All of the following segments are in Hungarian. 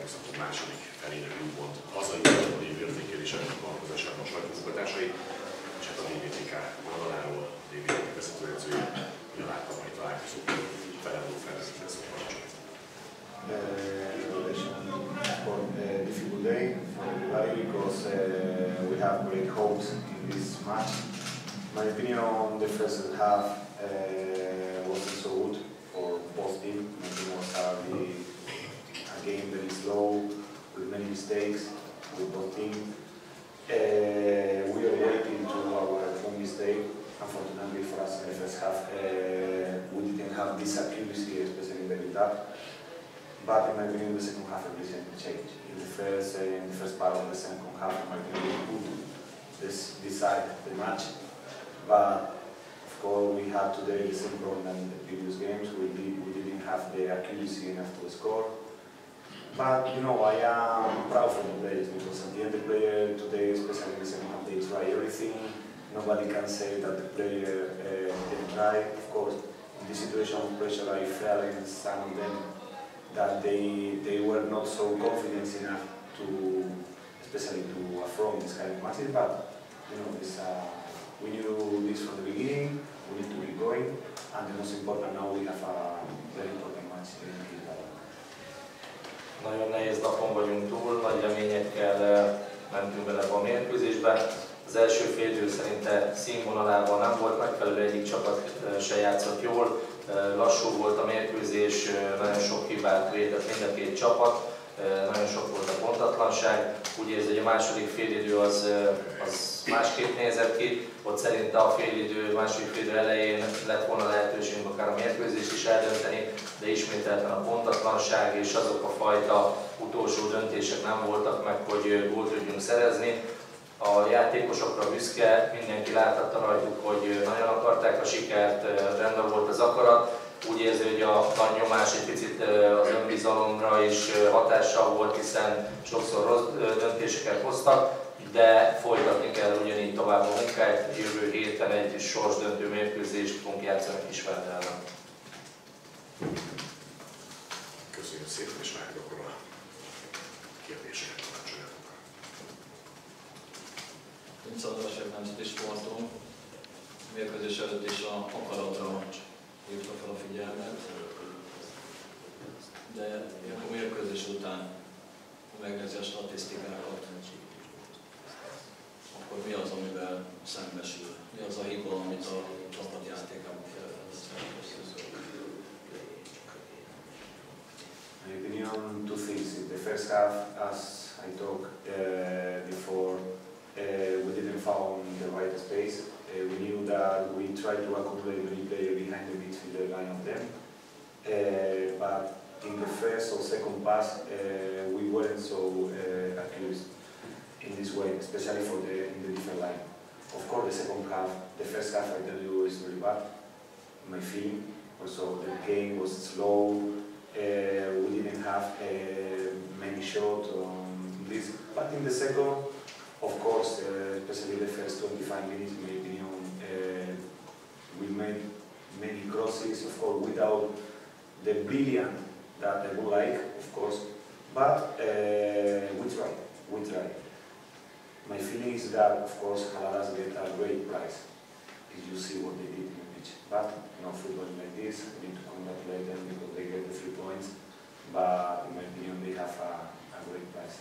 bajnokságok második felének úgymond hazai évértékelések alkalmazásában a sajtómunkatársai, és hát a DVTK oldaláról a DVTK vezetőedzője, ugye láttam majd találkozók felálló felvezető szóval. For a difficult day for everybody because we have great hopes in this match. My opinion on the first half wasn't so good for both teams. My opinion was a game very slow with many mistakes with both teams. We are waiting to our own mistake. Unfortunately for us in the first half, we didn't have this accuracy, especially in the build-up. But in my opinion, the second half everything changed. In the first part of the second half, in my opinion, we could decide the match. But of course, we had today the same problem than in the previous games. We didn't have the accuracy enough to score. But you know, I am proud for the players because at the end, the player today, especially in the second half, they try everything. Nobody can say that the player didn't try. Of course, in this situation of pressure, I felt in some of them that they were not so confident enough to, especially to affront this kind of matches. But you know, we knew this from the beginning. We need to be going, and the most important now we have a very important match in Kizilárda. Nagyon nehéz napon vagyunk túl, nagy reményekkel mentünk bele a mérkőzésbe. Az első félidő szerinte színvonalában nem volt megfelelő, egyik csapat se játszott jól. Lassú volt a mérkőzés, nagyon sok hibát védett mind a két csapat, nagyon sok volt a pontatlanság. Úgy érzi, hogy a második félidő az másképp nézett ki. Ott szerinte a második félidő elején lett volna lehetőségünk akár a mérkőzést is eldönteni, de ismételten a pontatlanság és azok a fajta utolsó döntések nem voltak meg, hogy gólt tudjunk szerezni. A játékosokra büszke, mindenki láthatta rajtuk, hogy nagyon akarták a sikert, rendben volt az akarat. Úgy érzi, hogy a nagy nyomás egy picit az önbizalomra is hatással volt, hiszen sokszor rossz döntéseket hoztak, de folytatni kell ugyanígy tovább a munkáját. Jövő héten egy sorsdöntő mérkőzést fogunk játszani Kisvárda ellen. Köszönjük szépen, és várjuk akkor a kérdéseket. Nincs adásság nemzeti sportunk. Mérkőzés előtt is a akaratra hívta fel a figyelmet. De a mérkőzés után megnézi a statisztikákat, akkor mi az, amivel szembesül? Mi az a hiba, amit a csapatjátékában felveszünk? My opinion, two things. In the first half, as I talked before, we didn't found the right space. We knew that we tried to accumulate many players behind the midfielder line of them. But in the first or second pass, we weren't so accused in this way, especially in the different line. Of course, the first half, I tell you, is very bad. My feeling. Also, the game was slow. We didn't have many shots on this. But in the second, of course, especially the first 25 minutes, in my opinion, we made many crosses, of course, without the brilliant that I would like, of course, but we tried. My feeling is that, of course, Aladas get a great prize if you see what they did in the pitch. But, you know, football like this, we need to congratulate them because they get the 3 points, but in my opinion, they have a great prize.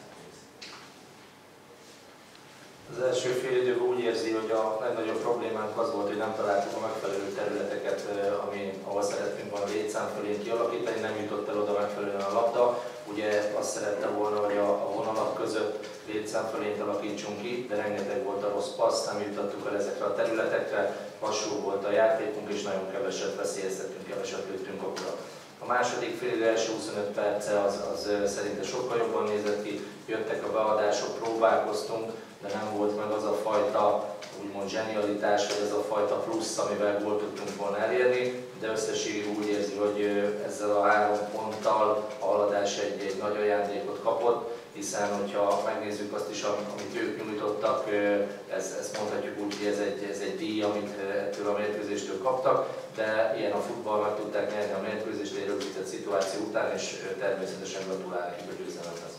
Az első félidőben úgy érzi, hogy a legnagyobb problémánk az volt, hogy nem találtuk a megfelelő területeket, ahol szerettünk volna létszám fölé kialakítani, nem jutott el oda megfelelően a labda. Ugye azt szerette volna, hogy a vonalak között létszám fölényt alakítsunk ki, de rengeteg volt a rossz passz, nem jutottuk el ezekre a területekre, lassú volt a játékunk, és nagyon keveset veszélyeztettünk, keveset lőttünk okra. A második félidő első 25 perce az szerinte sokkal jobban nézett ki, jöttek a beadások, próbálkoztunk, de nem volt meg az a fajta, úgymond zsenialitás, vagy az a fajta plusz, amivel gólt tudtunk volna elérni, de összességében úgy érzi, hogy ezzel a 3 ponttal a Haladás egy nagy ajándékot kapott, hiszen hogyha megnézzük azt is, amit ők nyújtottak, ezt mondhatjuk úgy, hogy ez egy díj, amit ettől a mérkőzéstől kaptak, de ilyen a futball, meg tudták nyerni a mérkőzést egy rögzített szituációban. szituáció után, és természetesen gratulál nekik a győzelemhez.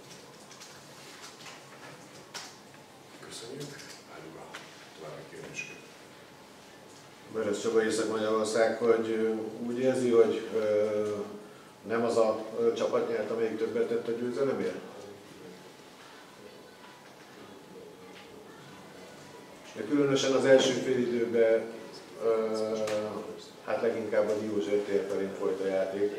Köszönjük. Várjuk a további kérdéseket. Börös Csaba, Észak-Magyarország, hogy úgy érzi, hogy nem az a csapat nyert, amelyik többet tett a győzelemért? De különösen az első félidőben hát leginkább a Diózsőr tér felé folyt a játék.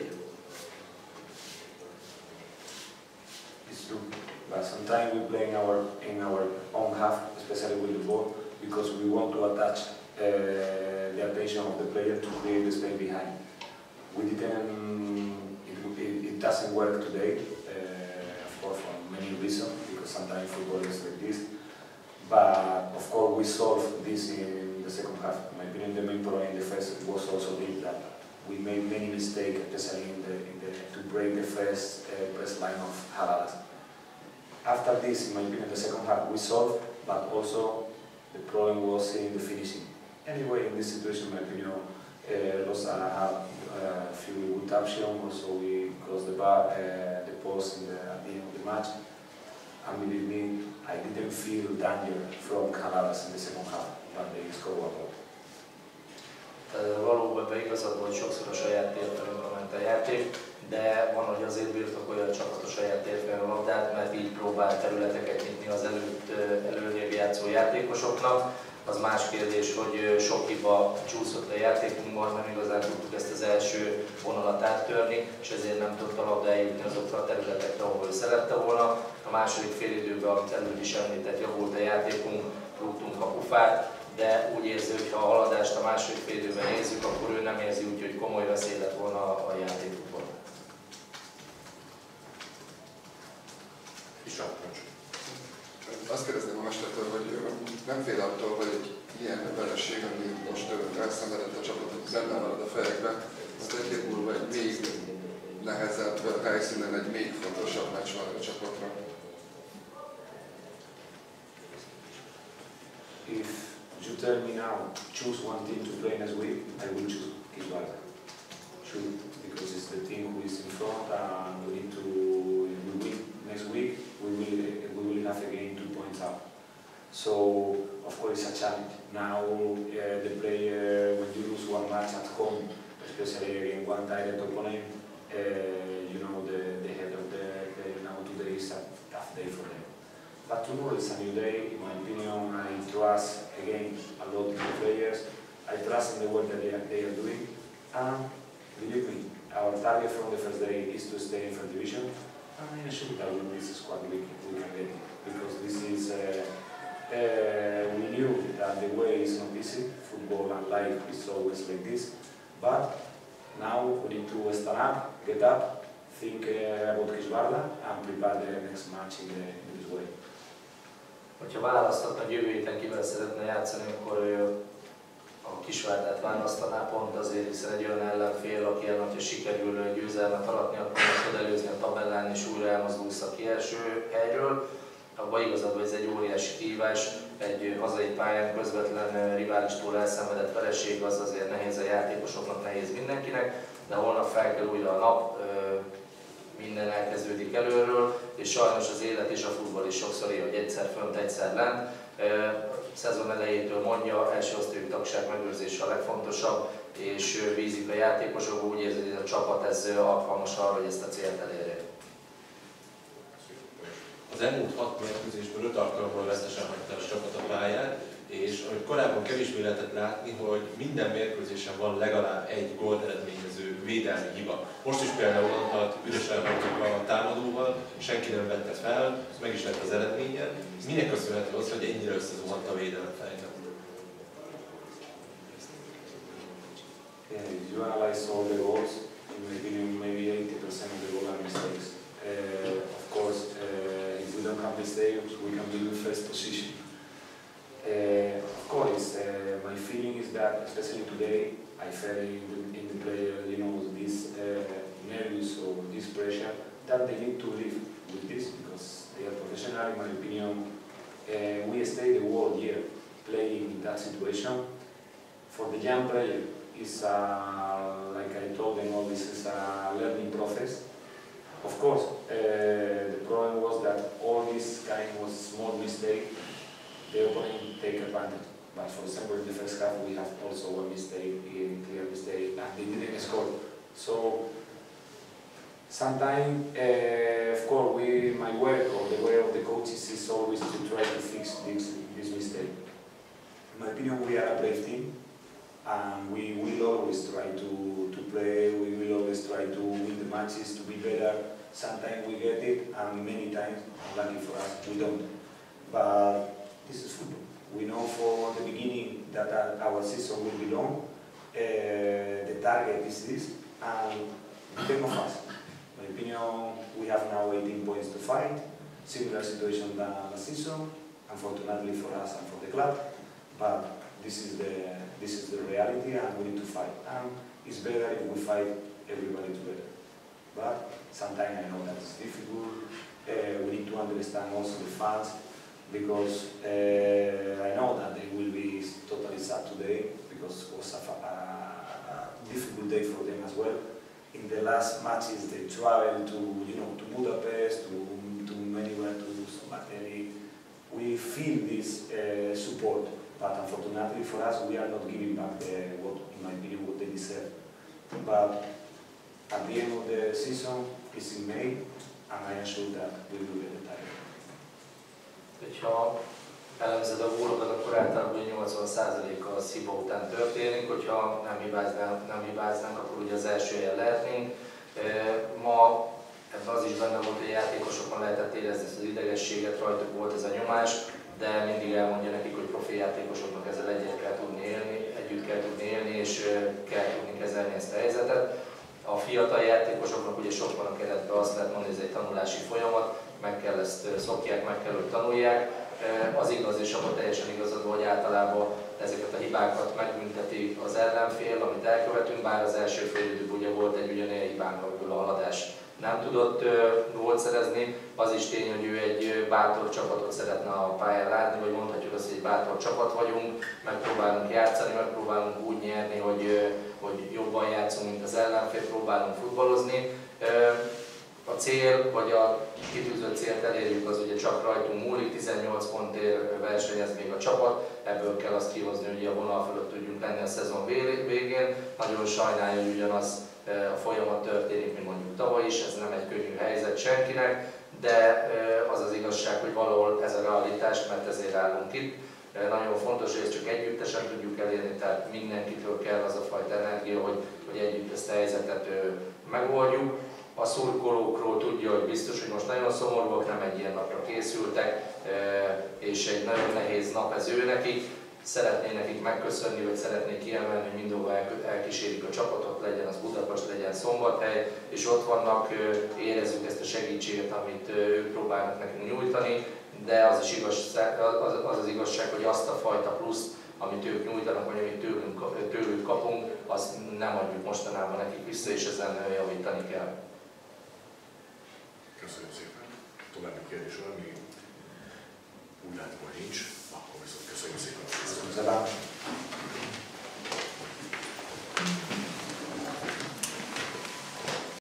It's true, but sometimes we play in our own half, especially with the ball, because we want to attach the attention of the player to create the space behind. We didn't. It doesn't work today, of course, for many reasons, because sometimes football is like this. But of course, we solved this in the second half. In my opinion, the main problem in the first was also that we made many mistakes, especially to break the first press line of Halalas. After this, in my opinion, the second half we solved, but also the problem was in the finishing. Anyway, in this situation, in my opinion, Rosa had a few good options. Also, we crossed the post at the end of the match. And believe me, I didn't feel danger from Halalas in the second half, but they scored one goal. Valóban beigazad volt, sokszor a saját térfelünkre ment a játék, de van, hogy azért birtokolja a csapat a saját térfelén a labdát, mert így próbál területeket nyitni az előrébb játszó játékosoknak. Az más kérdés, hogy sok hiba csúszott a játékunkban, nem igazán tudtuk ezt az első vonalat áttörni, és ezért nem tudott a labda eljutni azokra a területekre, ahol szerette volna. A második félidőben, amit előbb is említett, javult a játékunk, rúgtunk kapufát, de úgy érzi, hogy ha a haladást a második félidőben nézzük, akkor ő nem érzi úgy, hogy komoly veszély lett volna a játékukban. Azt kérdezném a mestertől, hogy nem fél attól, hogy egy ilyen vereség, ami most elszenvedett a csapatot, benne marad a fejekben, az egy múlva egy még nehezebb helyszínen egy még fontosabb meccs van a csapatra. If you tell me now, choose one team to play next week, I will choose Kisvarda. Sure, because it's the team who is in front and we need to, if we win next week, we will have again 2 points up. So, of course, it's a challenge. Now, the player, when you lose one match at home, especially against one direct opponent, you know, the head of the now today is a tough day for them. But tomorrow is a new day. In my opinion, I trust again a lot in the players. I trust in the work that they are doing. And believe me, our target from the first day is to stay in first division. And I'm sure that with this squad we can get it. Because this is, we knew that the way is not easy. Football and life is always like this. But now we need to stand up, get up, think about Kisvarda and prepare the next match in this way. Ha választhatna, jövő héten kivel szeretne játszani, akkor a Kisvárdát választaná pont azért, hiszen egy olyan ellenfél, aki ellen, hogyha sikerül győzelmet aratni, akkor tud előzni a tabellán és újra elmozdulsz a kieső helyről. Abban igazad, hogy ez egy óriási kihívás, egy hazai pályán közvetlen riválistól elszenvedett vereség, az azért nehéz a játékosoknak, nehéz mindenkinek, de holnap fel kell újra a nap, minden elkezdődik előről, és sajnos az élet és a futball is sokszor ilyen, hogy egyszer fönt, egyszer lent. Szezon elejétől mondja, első osztályú tagság megőrzése a legfontosabb, és bízik a játékosok, úgy érzi, hogy ez a csapat alkalmas arra, hogy ezt a célt elérje. Az elmúlt 6 mérkőzésből 5 alkalommal vesztesen hagyta a csapat a pályát, és amit korábban kevésbé lehetett látni, hogy minden mérkőzésen van legalább egy gólt eredményező védelmi hiba. Most is például mondhat, ügyesen voltunk a támadóval, senki nem vette fel, meg is lett az eredménye. Minek köszönhető az, hogy ennyire összezuhant a védelem fejben? If you analyze all the goals, in my opinion, maybe 80% of the goals are mistakes. Of course, if we don't have mistakes, we can be in first position. Of course, my feeling is that, especially today, I felt in the player, you know, this nervous or this pressure, that they need to live with this because they are professional. In my opinion, we stay the whole year playing in that situation. For the young player, it's like I told them all, this is a learning course, the problem was that all this kind was small mistake, the opponent take advantage. But for example, in the first half, we have also one mistake, in clear mistake, and they didn't score. So sometimes, of course, my work or the work of the coaches is always to try to fix this mistake. In my opinion, we are a brave team, and we will always try to play. We will always try to win the matches, to be better. Sometimes we get it, and many times, lucky for us, we don't. But this is football. We know from the beginning that our season will be long. The target is this, and depends on us. In my opinion, we have now 18 points to fight. Similar situation than last season, unfortunately for us and for the club. But this is the reality, and we need to fight. And it's better if we fight everybody together. But sometimes I know that it's difficult. We need to understand also the fans, because I know that they will be totally sad today, because it was a difficult day for them as well. In the last matches, they traveled to Budapest, to anywhere, to Sabateri. We feel this support, but unfortunately for us, we are not giving back what, in my opinion, what they deserve. But at the end of the season, it's in May, and I am sure that we will get the title. Hogyha elemzed a gólokat, akkor általában 80%-a a sziba után történik, hogyha nem hibáznánk, akkor ugye az első helyen lehetnénk. Ma ebben az is benne volt, hogy a játékosokon lehetett érezni ezt az idegességet, rajtuk volt ez a nyomás, de mindig elmondja nekik, hogy profi játékosoknak ezzel együtt kell tudni élni, és kell tudni kezelni ezt a helyzetet. A fiatal játékosoknak ugye sok van a keretben, azt lehet mondani, hogy ez egy tanulási folyamat, meg kell ezt szokják, meg kell, hogy tanulják. Az igaz, és abban teljesen igazad, hogy általában ezeket a hibákat megbünteti az ellenfél, amit elkövetünk, bár az első félidőben ugye volt egy ugyanilyen hibánk, amiből a Haladás nem tudott gólt szerezni. Az is tény, hogy ő egy bátor csapatot szeretne a pályán látni, vagy mondhatjuk azt, hogy egy bátor csapat vagyunk, megpróbálunk játszani, megpróbálunk úgy nyerni, hogy jobban játszunk, mint az ellenfél, próbálunk futballozni. A cél, vagy a kitűzött célt elérjük, az ugye csak rajtunk múlik, 18 pontért versenyez még a csapat, ebből kell azt kihozni, hogy a vonal fölött tudjunk lenni a szezon végén. Nagyon sajnálja, hogy ugyanaz a folyamat történik, mint mondjuk tavaly is, ez nem egy könnyű helyzet senkinek, de az az igazság, hogy valahol ez a realitás, mert ezért állunk itt. Nagyon fontos, hogy ezt csak együttesen tudjuk elérni, tehát mindenkitől kell az a fajta energia, hogy együtt ezt a helyzetet megoldjuk. A szurkolókról tudja, hogy biztos, hogy most nagyon szomorúak, nem egy ilyen napra készültek, és egy nagyon nehéz nap ez ő nekik. Szeretné nekik megköszönni, vagy szeretnék kiemelni, hogy mindenhova elkísérik a csapatot, legyen az Budapest, legyen Szombathely, és ott vannak, érezzük ezt a segítséget, amit ők próbálnak nekünk nyújtani, de az az igazság, hogy azt a fajta pluszt, amit ők nyújtanak, vagy amit tőlük kapunk, azt nem adjuk mostanában nekik vissza, és ezen javítani kell. Köszönöm szépen. További kérdés van, ami úgy látom, hogy nincs, akkor viszont köszönjük szépen. Köszönöm szépen.